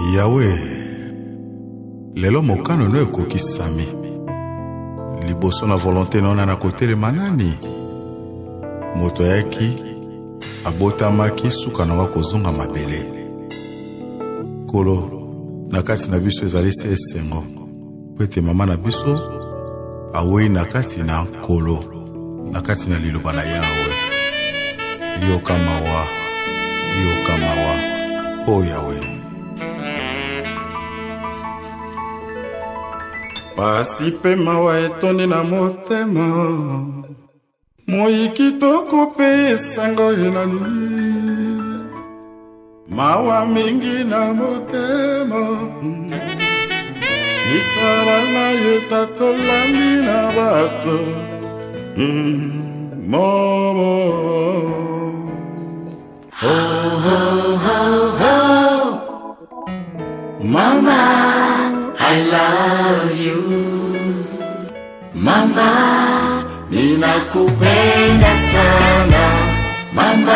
Yahweh, lelo mokano no ekokisami. Liboso na volonté nona na kote le manani. Moto yaki abotamaki suka na wakozonga mabele. Kolo nakati na biso ezali se esengo. Pete mama na biso awei nakati na kolo. Nakati na liloba na Yahweh. Yoka mawa. Oh Yahweh. Pasi pe mawa etoni na motema. Moi kitoko pe sango yenani. Mawa mingi na motema. Nisara na yetatolami na bato. Momo. Ho ho ho ho. Mama, I love you. Mama, ninakupenda sana. Mama,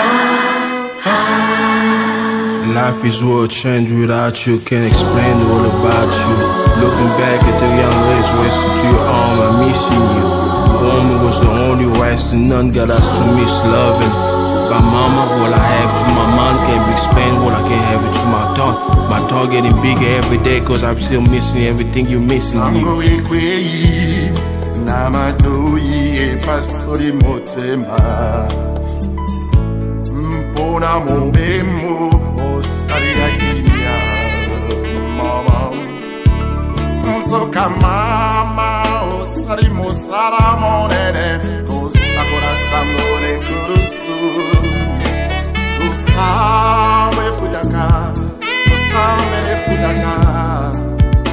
life is worth change without you. Can't explain all about you. Looking back at the young ways, wasted to your arm, I'm missing you. The woman was the only wise, and none got us to miss loving. By mama, all I have to my mom can't be explained. All I can have it to my thought. My thought getting bigger every day, cause I'm still missing everything you missing. Namatoi e pasori motema. Mpona mobemo osari akinya. Mama Nsoka mama osari mosara monene. Osakora samone kurusu. Usawe fudaka. Usawe fudaka.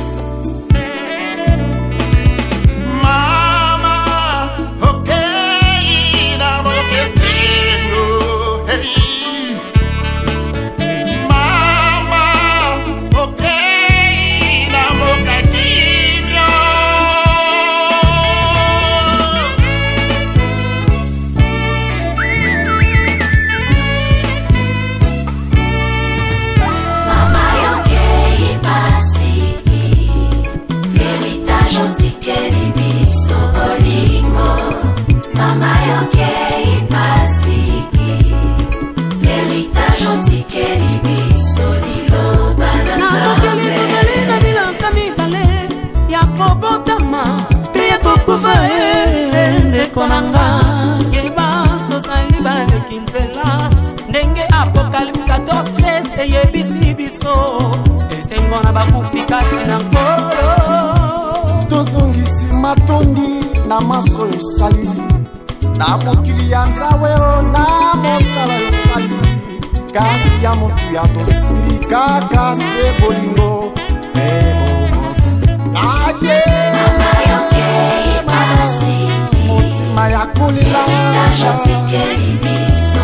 Konanga Yeba Tosali Bale Kinzela Ndenge Apocalypse 14:13 Eye bisi biso Esengo na bakufika na nkolo Tozongisi matondi na maso yosali Na mokili ya nzawe o na mosala yosali Kasi ya motu ya tosiri kaka se bolingo Ebo motu Aye Mama yoke ipasi Maya kulila Tajotikeli biso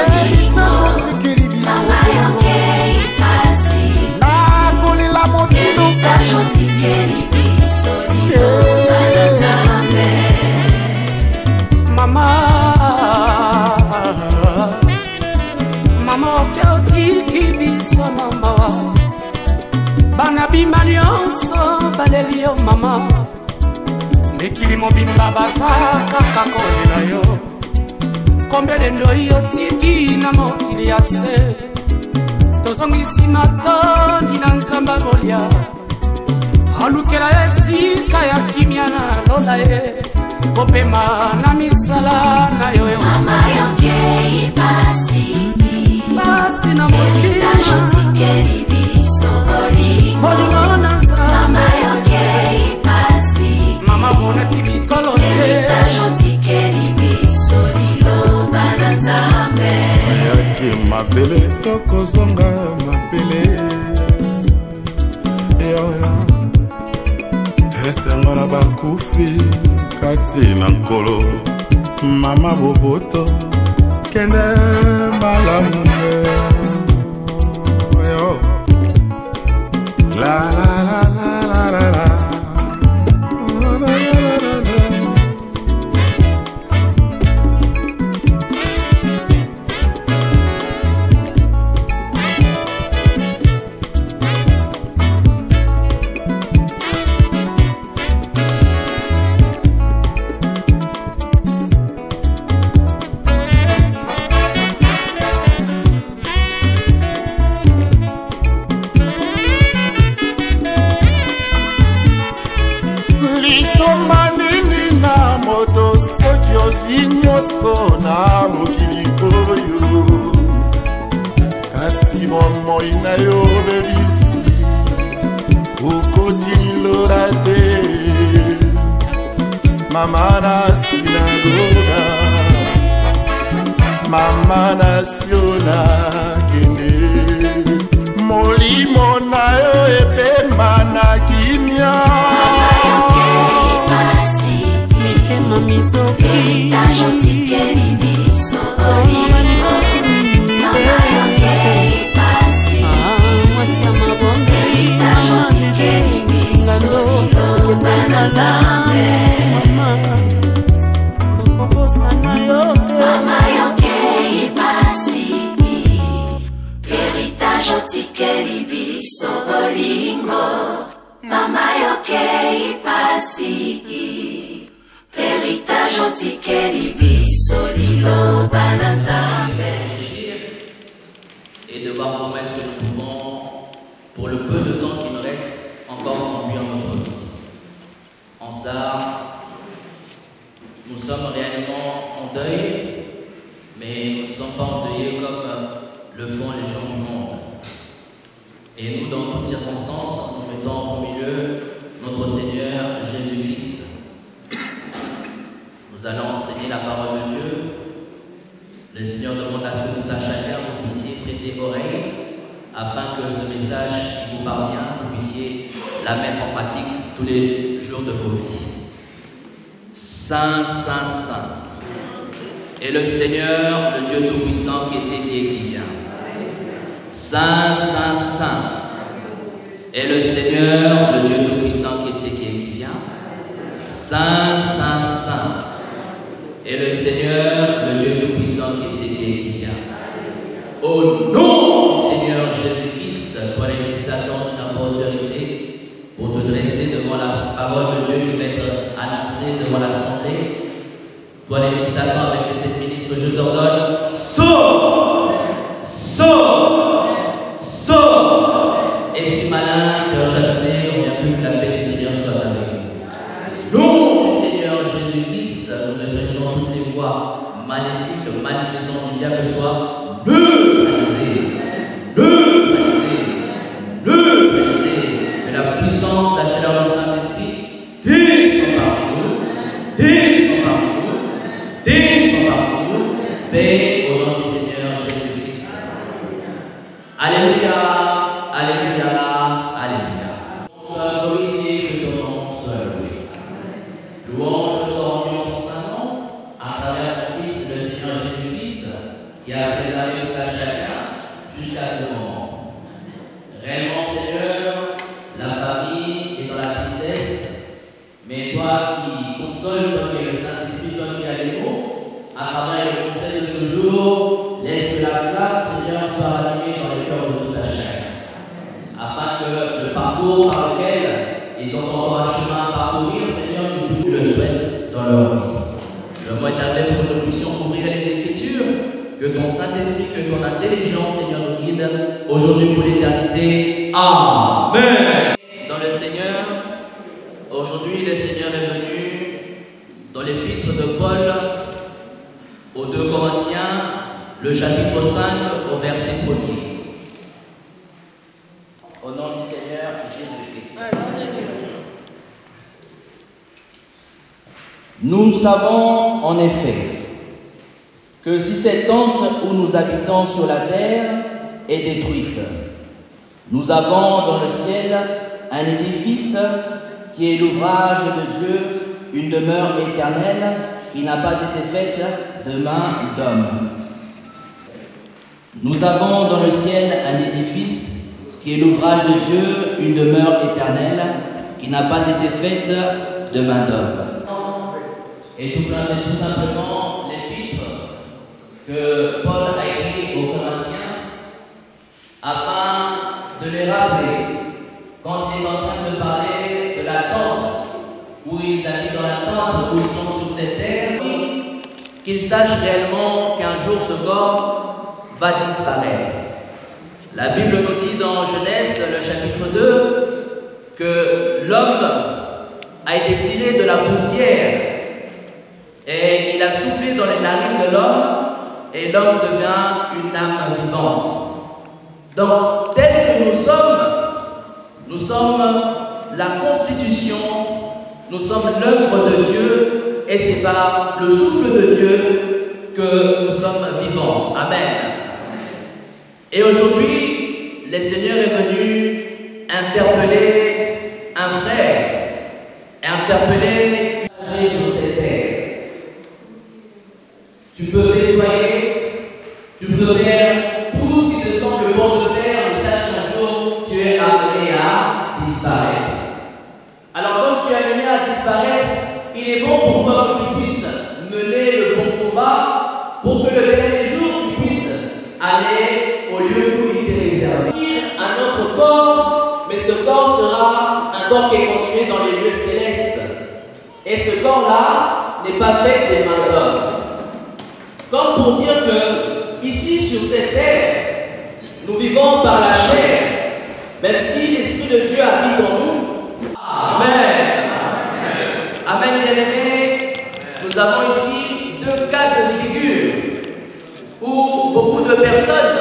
Mama yoke ipasi Na kulila motilu Tajotikeli biso Liloba na Nzambe Mama Mama oke otiki biso mama Bana bima nyonso baleli yo mama Mekili mobimba basaka kakolela yo Kombele ndoi yo tiki na mokili ya se Tozongisi matondi na nzamba bolia Alukela esika ya kimia na lola ye Kopema na misala na yo yo Mama yoke ipasi Basi na mokili Tajotikeli biso bolingo Mama yoke ipasi Mama mona tibikolo te Tajotikeli biso Liloba na Nzambe Ayaki mabele tokozonga mabele. Esengo na bakufi kati na nkolo. Mama boboto kende malamu. La la la la la la. mama na sinagoga, mama nasiona kende, molimo na yo epema na kimia. Mikema misoki et de voir comment est-ce que nous pouvons, pour le peu de temps qui nous reste, encore conduire notre vie. En cela, nous sommes réellement en deuil, mais nous ne sommes pas endeuillés comme le font les gens du monde. Et nous, dans toutes circonstances, nous mettons en milieu notre Seigneur Jésus-Christ. Nous allons enseigner la parole de Dieu. Le Seigneur demande à ce que tout à chacun vous puissiez prêter oreille afin que ce message qui vous parvient, vous puissiez la mettre en pratique tous les jours de vos vies. Saint, Saint, Saint est le Seigneur, le Dieu Tout-Puissant qui était, qui est, qui vient. Saint, Saint, Saint est le Seigneur, le Dieu Tout-Puissant qui était, qui est, qui vient. Saint, Saint, Saint est le Seigneur, le Dieu Tout-Puissant qui était, qui est, qui vient. Au nom du Seigneur Jésus-Christ, toi l'Église Satan, tu n'as pas autorité pour te dresser devant la parole de Dieu qui va être annoncée devant l'Assemblée. Toi l'Église Satan, avec les sept ministres, je t'ordonne, sors, sors, sors. Esprit malin, cœur chassé, on vient plus que la paix du Seigneur soit avec nous. Nom du Seigneur Jésus-Christ, nous méprisons toutes les voies maléfiques, malfaisantes du diable soit neutralisées, neutralisées, neutralisées. Que la puissance, la chaleur du Saint-Esprit descend parmi nous, descend parmi nous, descend parmi nous. Paix au nom du Seigneur Jésus-Christ. Alléluia, alléluia, alléluia. Sois glorifié, que ton nom soit loué. Louange soit rendue en ton saint nom, à travers ton Fils, le Seigneur Jésus-Christ, qui a préservé tout à chacun jusqu'à ce moment. Réellement, Seigneur, la famille est dans la tristesse, mais toi qui consoles, toi qui es le Saint-Esprit, toi qui as les mots, à travers le conseil de ce jour, laisse que la flamme, Seigneur, soit rallumée dans les cœurs de tout à chacun, afin que le parcours par lequel ils ont encore un chemin à parcourir, Seigneur, tu le souhaites dans leur vie. Le mot est arrivé pour que nous puissions ouvrir les Écritures, que ton Saint-Esprit, que ton intelligence, Seigneur, nous guide aujourd'hui pour l'éternité. Amen. Dans le Seigneur, aujourd'hui, le Seigneur est venu dans l'épître de Paul aux 2 Corinthiens, le chapitre 5, au verset 1er. Au nom du Seigneur Jésus-Christ. Nous savons en effet que si cette tente où nous habitons sur la terre est détruite, nous avons dans le ciel un édifice qui est l'ouvrage de Dieu, une demeure éternelle qui n'a pas été faite de main d'homme. Nous avons dans le ciel un édifice qui est l'ouvrage de Dieu, une demeure éternelle qui n'a pas été faite de main d'homme. Et tout simplement l'épître que Paul a écrit aux Corinthiens afin de les rappeler quand il est en train de parler de la tente où ils habitent dans la tente, où ils sont sous cette terre, qu'ils sachent réellement qu'un jour ce corps va disparaître. La Bible nous dit dans Genèse, le chapitre 2, que l'homme a été tiré de la poussière et il a soufflé dans les narines de l'homme et l'homme devient une âme vivante. Donc, tel que nous sommes la constitution, nous sommes l'œuvre de Dieu et c'est par le souffle de Dieu que nous sommes vivants. Amen. Et aujourd'hui, le Seigneur est venu interpeller un frère, interpeller sur cette terre. Tu peux festoyer, tu peux faire tout ce qui te semble bon de faire, mais sache qu'un jour, tu es amené à disparaître. Alors, comme tu es amené à disparaître, il est bon pour toi que tu puisses mener le bon combat pour que le dernier jour, tu puisses aller au lieu où il t'est réservé. Un autre corps, mais ce corps sera un corps qui est construit dans les lieux célestes. Et ce corps-là n'est pas fait des mains d'hommes. Comme pour dire que, ici sur cette terre, nous vivons par la chair, même si l'Esprit de Dieu habite en nous. Amen. Amen, bien-aimés. Nous avons ici deux cas de figure où beaucoup de personnes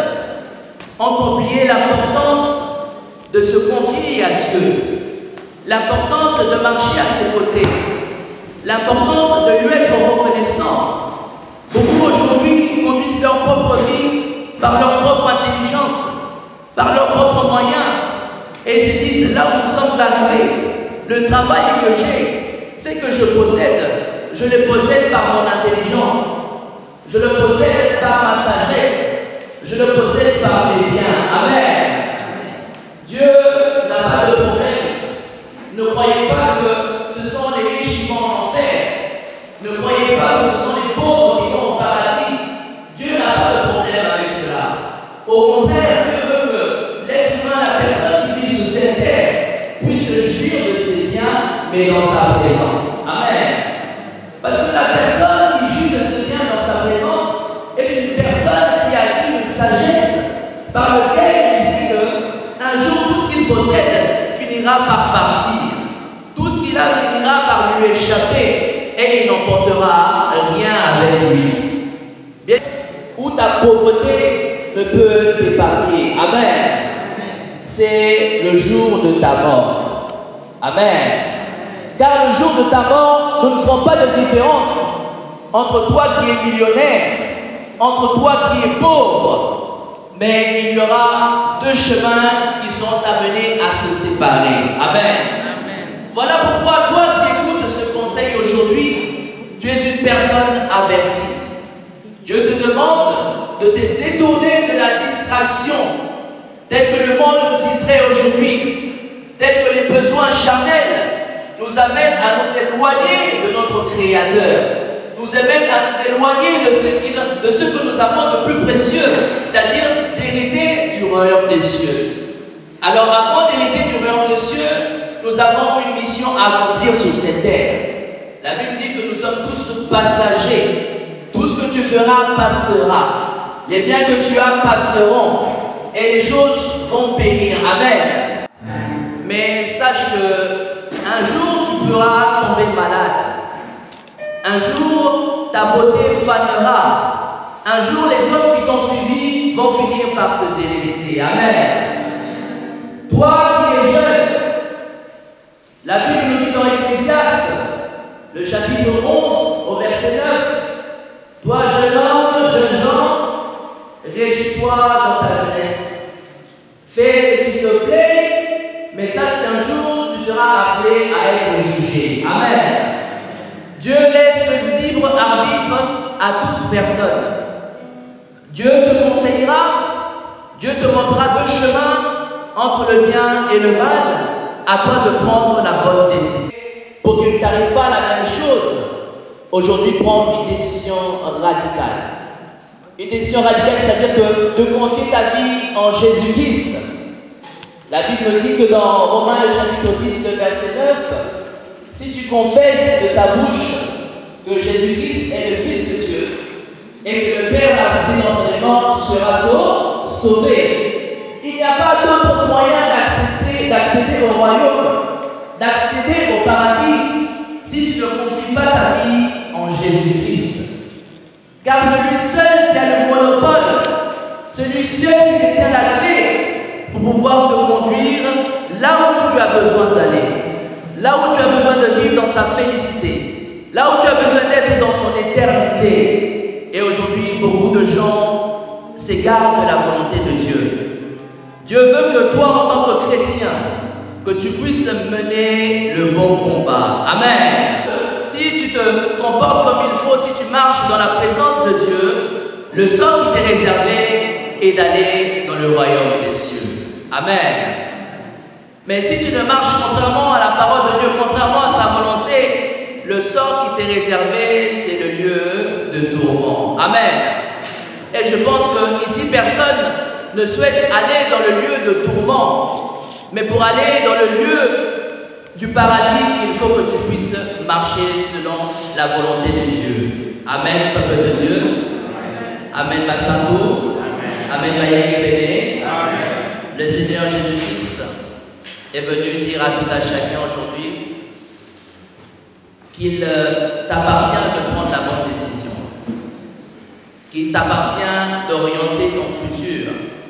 ont oublié l'importance de se confier à Dieu, l'importance de marcher à ses côtés, l'importance de lui être reconnaissant. Beaucoup aujourd'hui conduisent leur propre vie par leur propre intelligence, par leurs propres moyens, et se disent là où nous sommes arrivés, le travail que j'ai, c'est que je possède, je le possède par mon intelligence, je le possède par ma sagesse, je le possède par mes biens. Amen. Dieu n'a pas de problème. Ne croyez pas que ce sont les riches qui vont en enfer. Ne croyez pas que ce sont les pauvres qui vont au paradis. Dieu n'a pas de problème avec cela. Au contraire, Dieu veut que l'être humain, la personne qui vit sur cette terre, puisse jouir de ses biens, mais dans sa présence. Amen. Parce que la personne qui jouit de ses biens dans sa présence est une personne qui a acquis une sagesse par laquelle il sait qu'un jour tout ce qu'il possède finira par partir. Tout ce qu'il a finira par lui échapper et il n'emportera rien avec lui. Bien, où ta pauvreté ne peut t'épargner. Amen. C'est le jour de ta mort. Amen. Car le jour de ta mort, nous ne ferons pas de différence entre toi qui es millionnaire, entre toi qui es pauvre, mais il y aura deux chemins qui sont amenés à se séparer. Amen. Voilà pourquoi toi qui écoutes ce conseil aujourd'hui, tu es une personne avertie. Dieu te demande de te détourner de la distraction, tel que le monde nous distrait aujourd'hui, tel que les besoins charnels nous amènent à nous éloigner de notre Créateur, nous amènent à nous éloigner de ce que nous avons de plus précieux, c'est-à-dire d'hériter du royaume des cieux. Alors avant d'hériter du royaume des cieux, nous avons une mission à accomplir sur cette terre. La Bible dit que nous sommes tous passagers. Tout ce que tu feras passera. Les biens que tu as passeront. Et les choses vont périr. Amen. Mais sache que un jour tu pourras tomber malade. Un jour ta beauté fanera. Un jour les hommes qui t'ont suivi vont finir par te délaisser. Amen. Toi qui es jeune, la Bible nous dit dans l'Ecclésiaste, le chapitre 11, au verset 9, toi jeune homme, jeune gens, réjouis-toi dans ta jeunesse. Fais ce qui te plaît, mais sache qu'un jour tu seras appelé à être jugé. Amen. Dieu laisse le libre arbitre à toute personne. Dieu te conseillera, Dieu te montrera deux chemins entre le bien et le mal. À toi de prendre la bonne décision. Pour qu'il ne t'arrive pas la même chose, aujourd'hui prendre une décision radicale. Une décision radicale, c'est-à-dire de confier ta vie en Jésus-Christ. La Bible nous dit que dans Romains chapitre 10, verset 9, si tu confesses de ta bouche que Jésus-Christ est le Fils de Dieu et que le Père l'a assis entre les morts, tu seras sauvé. Il n'y a pas d'autre moyen d'accéder au royaume, d'accéder au paradis, si tu ne confies pas ta vie en Jésus-Christ. Car celui seul qui a le monopole, celui seul qui détient la clé pour pouvoir te conduire là où tu as besoin d'aller, là où tu as besoin de vivre dans sa félicité, là où tu as besoin d'être dans son éternité. Et aujourd'hui, beaucoup de gens s'égarent de la volonté de Dieu. Dieu veut que toi, en tant que chrétien, que tu puisses mener le bon combat. Amen. Si tu te comportes comme il faut, si tu marches dans la présence de Dieu, le sort qui t'est réservé est d'aller dans le royaume des cieux. Amen. Mais si tu ne marches contrairement à la parole de Dieu, contrairement à sa volonté, le sort qui t'est réservé, c'est le lieu de tourment. Amen. Et je pense que ici, personne ne souhaite aller dans le lieu de tourment. Mais pour aller dans le lieu du paradis, il faut que tu puisses marcher selon la volonté de Dieu. Amen, peuple de Dieu. Amen, Massantou. Amen, Maïe Béné. Le Seigneur Jésus-Christ est venu dire à tout à chacun aujourd'hui qu'il t'appartient de prendre la bonne décision, qu'il t'appartient d'orienter ton futur,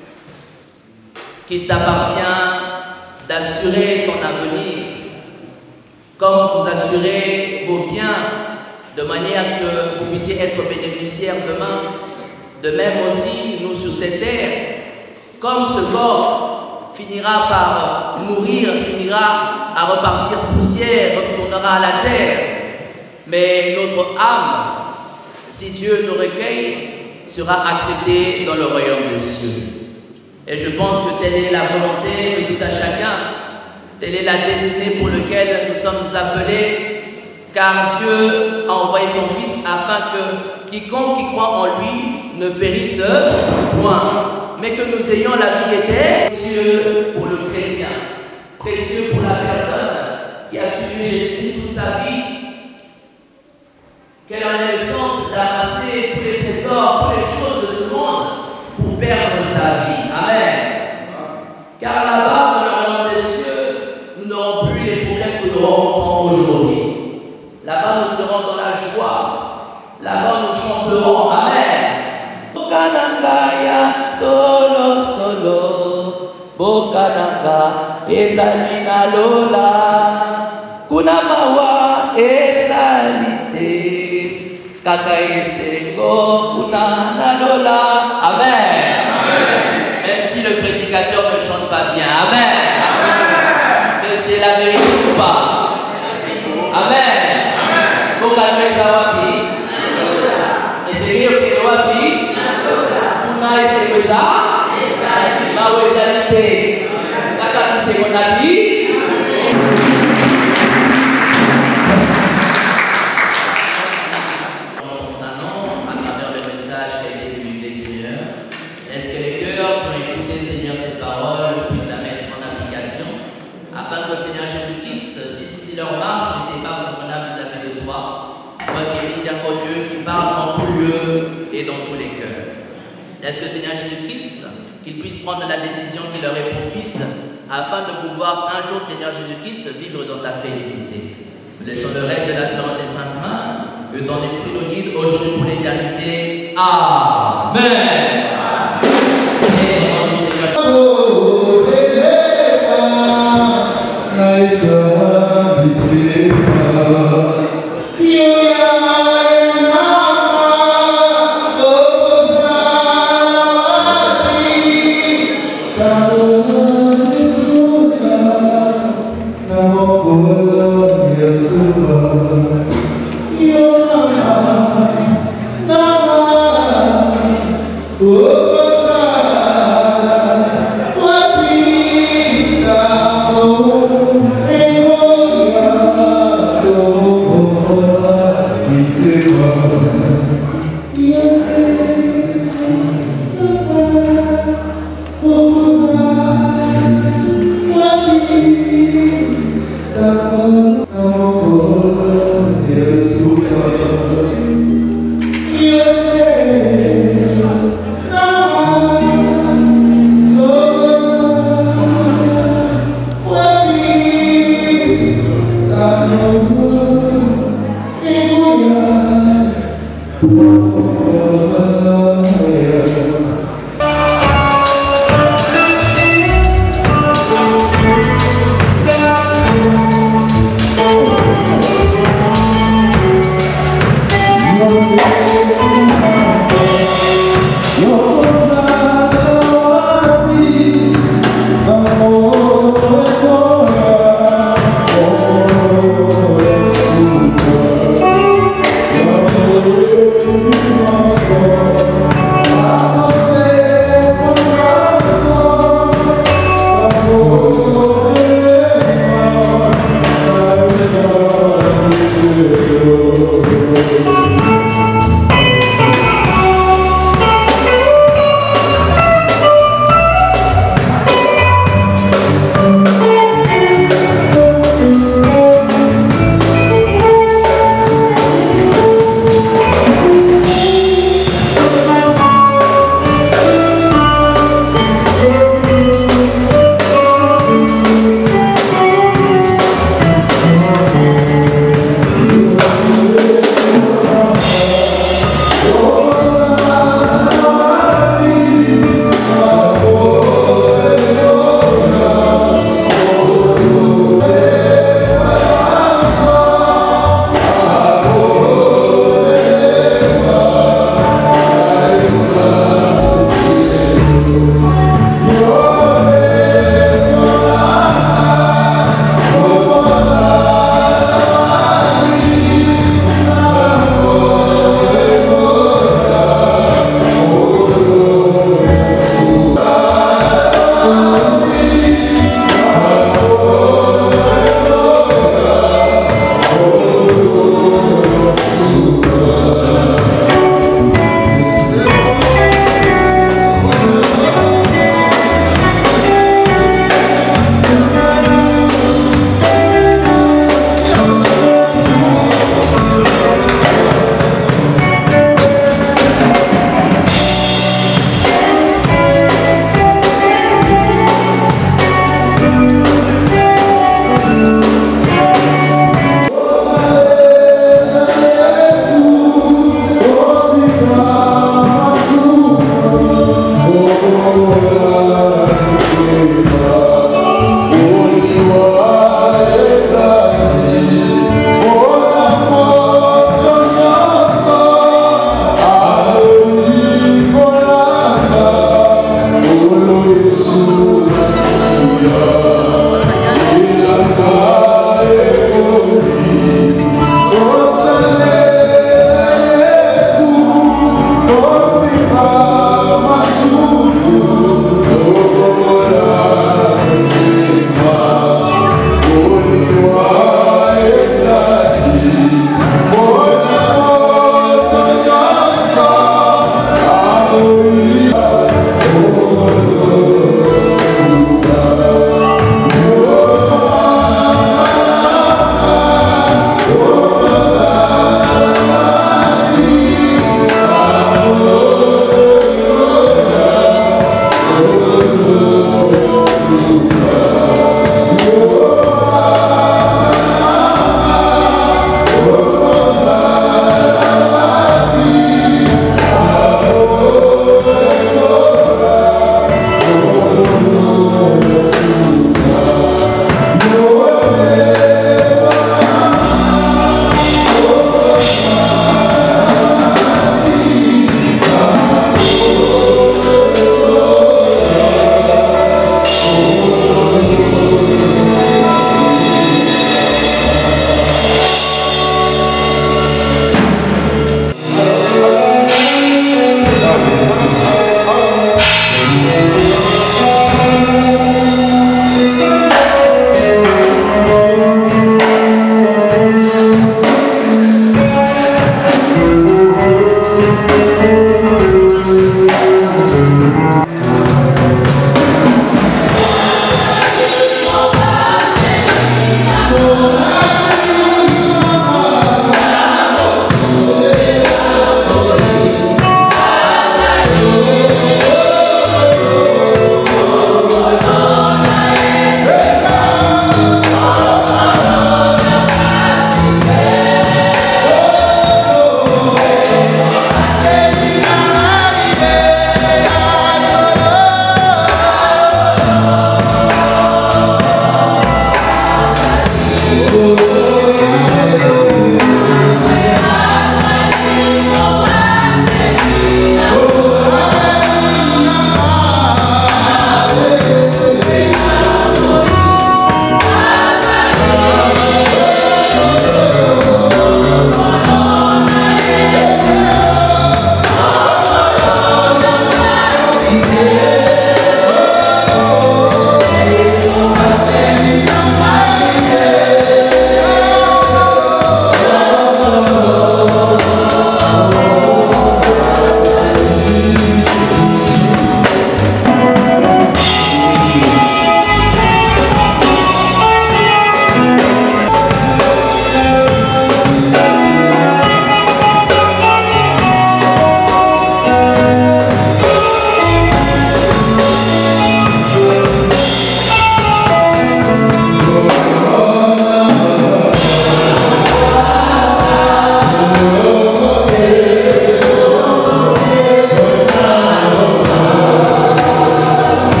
qu'il t'appartient d'assurer ton avenir, comme vous assurez vos biens, de manière à ce que vous puissiez être bénéficiaires demain. De même aussi, nous sur cette terre, comme ce corps finira par mourir, finira à repartir poussière, retournera à la terre, mais notre âme, si Dieu nous recueille, sera acceptée dans le royaume des cieux. Et je pense que telle est la volonté de tout à chacun, telle est la destinée pour laquelle nous sommes appelés, car Dieu a envoyé son Fils afin que quiconque qui croit en lui ne périsse point, mais que nous ayons la vie éternelle. Précieux pour le chrétien, précieux pour la personne qui a suivi Jésus toute sa vie, qu'elle en ait le sens d'amasser tous les trésors, toutes les choses de ce monde pour perdre sa vie. Amen. Car là-bas, dans le royaume des cieux, nous n'aurons plus les problèmes que nous rencontrons aujourd'hui. Là-bas, nous serons dans la joie. Là-bas, nous chanterons. Amen. Bokananga solo solo, Bokananga ezalina lola, kunamawa ezalite, kaka esengo kunana lola. Amen. Même si le prédicateur ne chante pas bien. Amen. Mais c'est la vérité ou pas? Amen. Bokananga wapi? Esengo wapi? Kuna esengweza? Mawezalite. Kaka bisengo nabi? Est-ce que les cœurs pour écouter, Seigneur, cette parole puissent la mettre en application afin que le Seigneur Jésus-Christ, si leur marche n'était pas convenable vis-à-vis de toi, toi qui es miséricordieux, qui parle dans tout lieu et dans tous les cœurs. Est-ce que le Seigneur Jésus-Christ, qu'il puisse prendre la décision qui leur est propice afin de pouvoir un jour, Seigneur Jésus-Christ, vivre dans ta félicité. Nous laissons le reste de la soirée des saintes mains, que ton esprit nous guide aujourd'hui pour l'éternité. Amen. Yeah.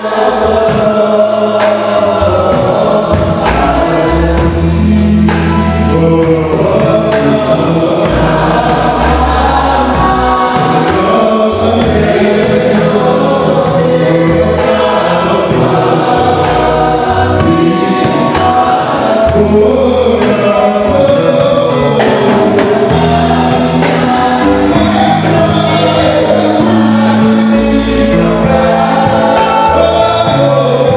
Oh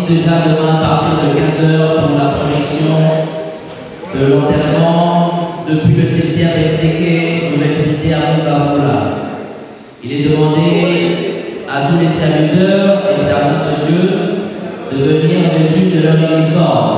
déjà demain à partir de 15h pour la projection de l'enterrement depuis le cimetière d'Exéké, nouvelle cité à Moukafoula. Il est demandé à tous les serviteurs et servantes de Dieu de venir en vêtus de leur uniforme.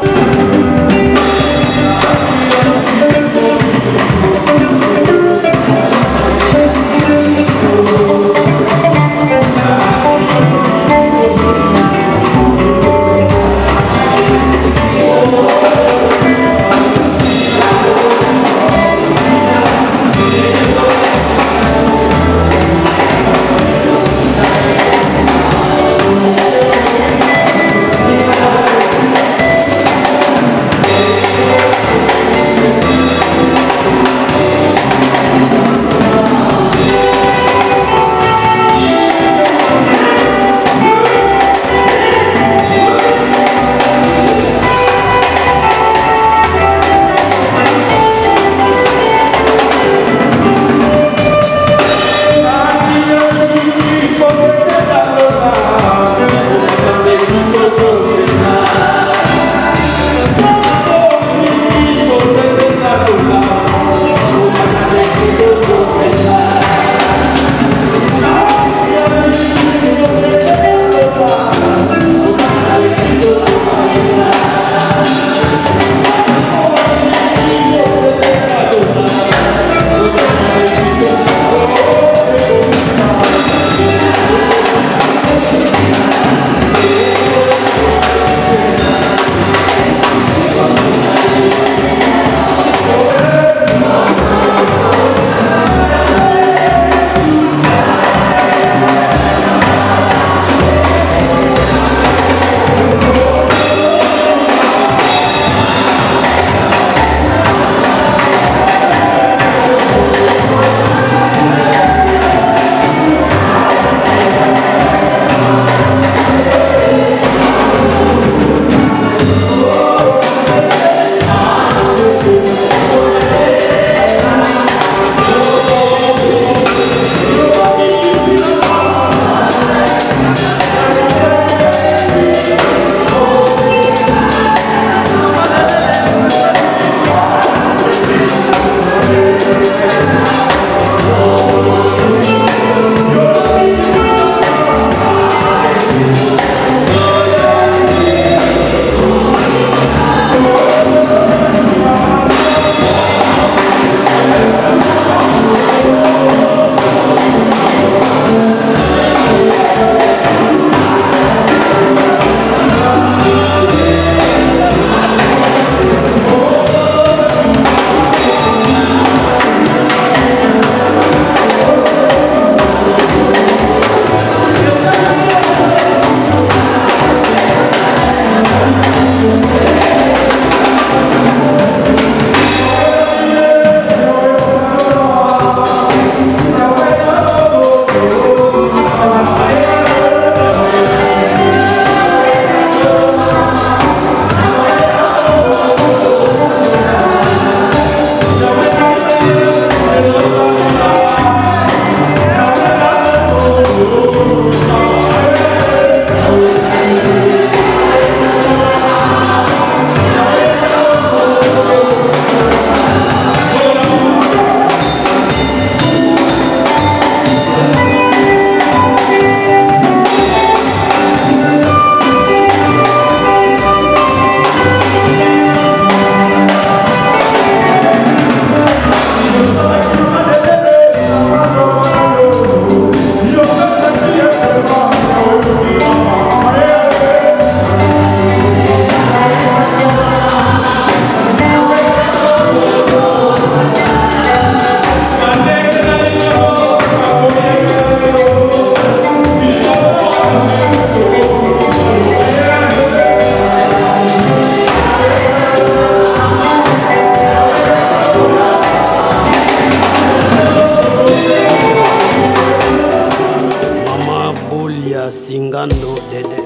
Singando Dede.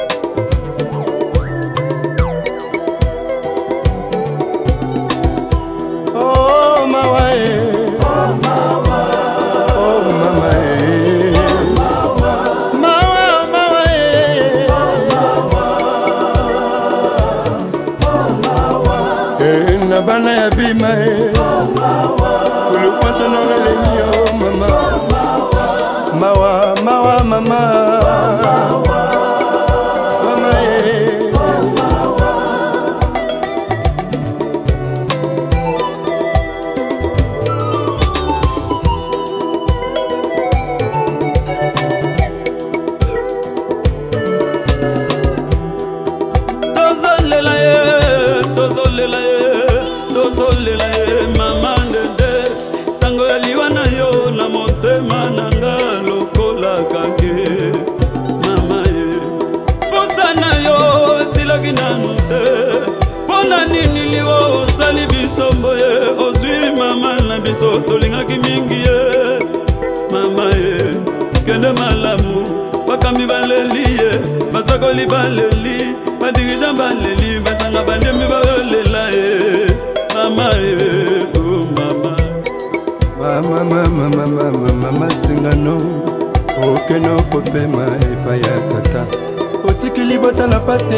Oh mawa oh mawa oh mama mawa mawa mama tolingaki mingi ye mama ye kende malamu bakambi baleli ye basakoli baleli badirija baleli basanga bandemi bayolela ye mama ye mama singano okeno kopema epai ya tata otikili bota na pase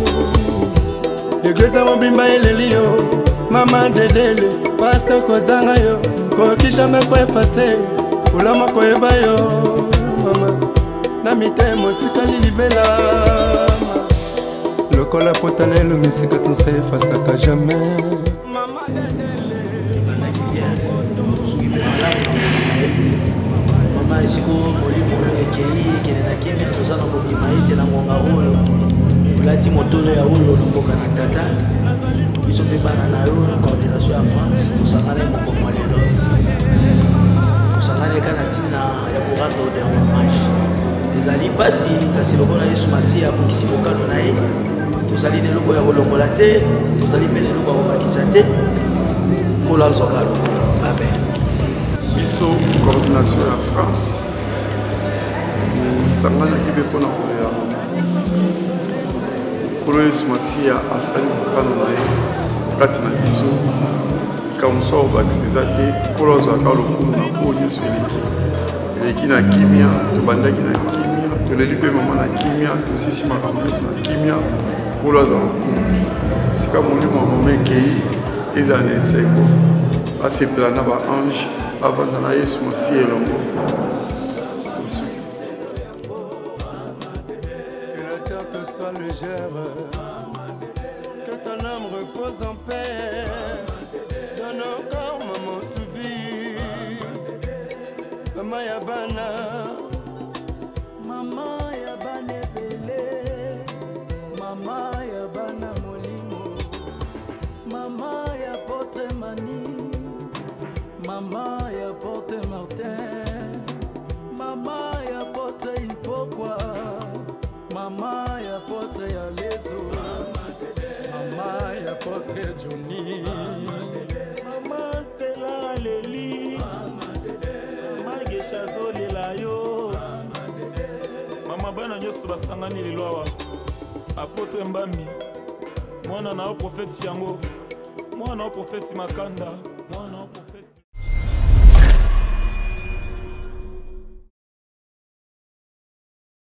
eglise mobimba eleli yo mama dedele pase kozanga yo koki jamais koefase olama koyeba yo mama na mitemo otikali libela lokola potana elomisika tosa efasaka jamais mama esiko molimo oyo ekei ekende na kimia toza na kobima ete na ngonga oyo olati motolo ya olo na mboka na tata biso mpe bana na yo na coordination ya France tosangana mokoma lelo tosangana eka na ntina ya korendre oder hommage ezali mpasi kasi lokola yesu masiya abongisi mokano na ye tozali na eloko ya kolongola te tozali mpe na eloko ya kobakisa te kola azoka lokola amen biso coordination ya France tosanganaki mpe mpona kolela mama kolo yesu masiya asali mokano na ye kati na biso kamoso obakisa eza te kolo azwaka lokumu na po nyonso eleki na kimia tobandaki na kimia toleli mpe mama na kimia tosisi makambo nyonso na kimia kolo azwa lokumu sika molimo ya mama ekei ezala na esengo asepela na baange avanda na yesu masiya elongo que ton âme repose en paix. Donne encore maman tu vis. Mama Yabana, Mama Yabana Bele, Mama Yabana Molimo, Mama Yapotre Mani, Mama Yapotre Martin, Mama Yapotre Hipokwa, Mama Yapotre Yalezo, Mama Yapotre Johnny, Mama Stella Leli, Mama Gesha Zolela yo, Mama Bana Nyosu basangani liloa, Apotre Mbambi, Mwana na o prophète Shango, Mwana o prophète Makanda.